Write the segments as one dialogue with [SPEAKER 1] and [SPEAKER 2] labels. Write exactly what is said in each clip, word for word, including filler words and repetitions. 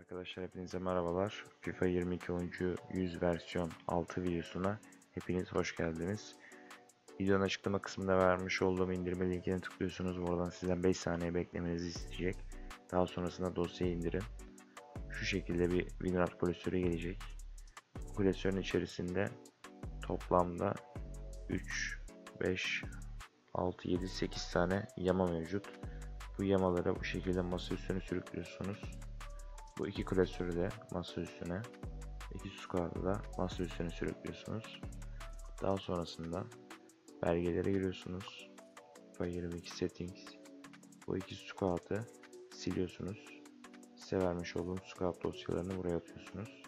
[SPEAKER 1] Arkadaşlar hepinize merhabalar. FIFA yirmi iki oyuncu yüz versiyon altı videosuna hepiniz hoş geldiniz. Videonun açıklama kısmında vermiş olduğum indirme linkine tıklıyorsunuz. Buradan sizden beş saniye beklemenizi isteyecek. Daha sonrasında dosyayı indirin. Şu şekilde bir WinRAR klasörü gelecek. Bu klasörün içerisinde toplamda üç, beş, altı, yedi, sekiz tane yama mevcut. Bu yamalara bu şekilde masa üstüne sürüklüyorsunuz. Bu iki klasörü de masa üstüne, iki squat'ı da masa üstüne sürüklüyorsunuz. Daha sonrasında belgelere giriyorsunuz. FIFA yirmi iki settings. Bu iki squat'ı siliyorsunuz. Size vermiş olduğum squat dosyalarını buraya atıyorsunuz.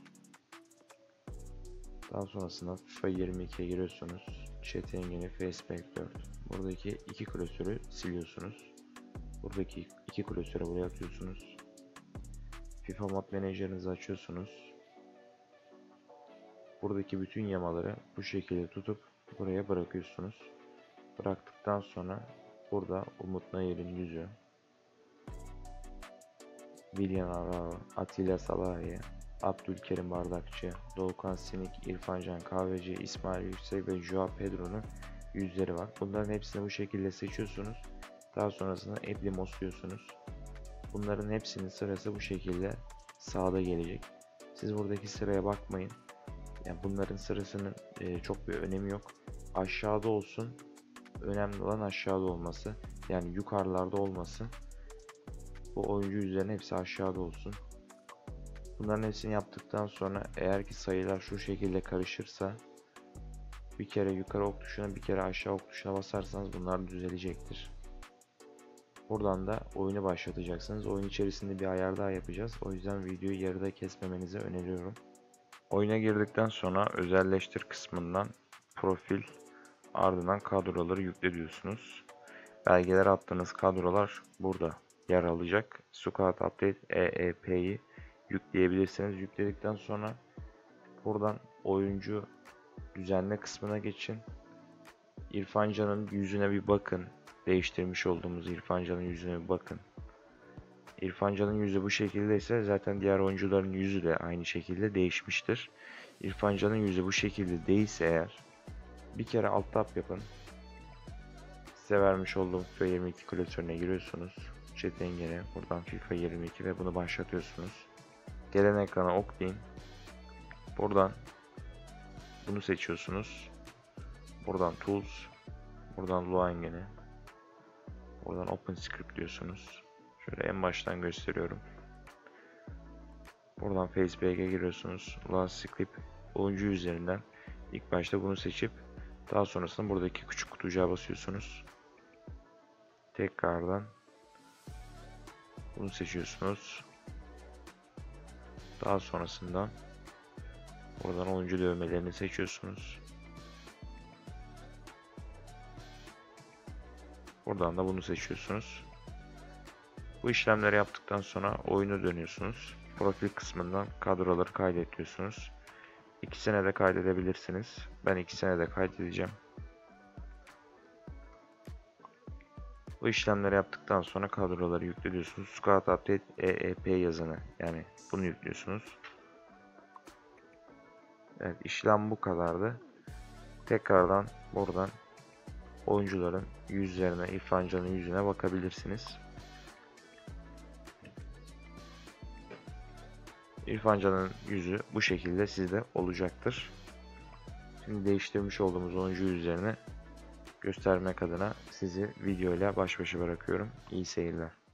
[SPEAKER 1] Daha sonrasında FIFA yirmi ikiye giriyorsunuz. Chat engini, Facepack dört. Buradaki iki klasörü siliyorsunuz. Buradaki iki klasörü buraya atıyorsunuz. FIFA Mod Manager'ınızı açıyorsunuz. Buradaki bütün yamaları bu şekilde tutup buraya bırakıyorsunuz. Bıraktıktan sonra burada Umut Nayır'ın yüzü, Willian Arao, Atilla Salahi, Abdülkerim Bardakçı, Doğukan Sinik, İrfan Can Kahveci, İsmail Yüksek ve Joao Pedro'nun yüzleri var. Bunların hepsini bu şekilde seçiyorsunuz. Daha sonrasında app'li mosluyorsunuz. Bunların hepsinin sırası bu şekilde sağda gelecek. Siz buradaki sıraya bakmayın. Yani bunların sırasının e, çok bir önemi yok. Aşağıda olsun. Önemli olan aşağıda olması. Yani yukarılarda olmasın. Bu oyuncu yüzlerinin hepsi aşağıda olsun. Bunların hepsini yaptıktan sonra eğer ki sayılar şu şekilde karışırsa bir kere yukarı ok tuşuna bir kere aşağı ok tuşuna basarsanız bunlar düzelecektir. Buradan da oyunu başlatacaksınız. Oyun içerisinde bir ayar daha yapacağız. O yüzden videoyu yarıda kesmemenizi öneriyorum. Oyuna girdikten sonra özelleştir kısmından profil, ardından kadroları yükle diyorsunuz. Belgelere attığınız kadrolar burada yer alacak. Squad Update E E P'yi yükleyebilirsiniz. Yükledikten sonra buradan oyuncu düzenle kısmına geçin. İrfan Can'ın yüzüne bir bakın. Değiştirmiş olduğumuz İrfan Can'ın yüzüne bir bakın. İrfan Can'ın yüzü bu şekilde ise zaten diğer oyuncuların yüzü de aynı şekilde değişmiştir. İrfan Can'ın yüzü bu şekilde değilse eğer bir kere alt tab yapın. Size vermiş olduğum FIFA yirmi iki klasörüne giriyorsunuz. Chat engine, buradan FIFA yirmi iki ve bunu başlatıyorsunuz. Gelen ekrana ok deyin. Buradan bunu seçiyorsunuz. Buradan Tools, buradan Lua engine, buradan Open Script diyorsunuz. Şöyle en baştan gösteriyorum. Buradan Facepack'e giriyorsunuz. Last Script oyuncu üzerinden ilk başta bunu seçip daha sonrasında buradaki küçük kutucuğa basıyorsunuz. Tekrardan bunu seçiyorsunuz. Daha sonrasında buradan oyuncu dövmelerini seçiyorsunuz. Buradan da bunu seçiyorsunuz. Bu işlemleri yaptıktan sonra oyunu dönüyorsunuz. Profil kısmından kadroları kaydet diyorsunuz. İkisine de kaydedebilirsiniz. Ben ikisine de kaydedeceğim. Bu işlemleri yaptıktan sonra kadroları yüklüyorsunuz. Squad Update E E P yazını, yani bunu yüklüyorsunuz. Evet, işlem bu kadardı. Tekrardan buradan oyuncuların yüzlerine, İrfan Can'ın yüzüne bakabilirsiniz. İrfan Can'ın yüzü bu şekilde sizde olacaktır. Şimdi değiştirmiş olduğumuz oyuncu yüzlerini göstermek adına sizi videoyla baş başa bırakıyorum. İyi seyirler.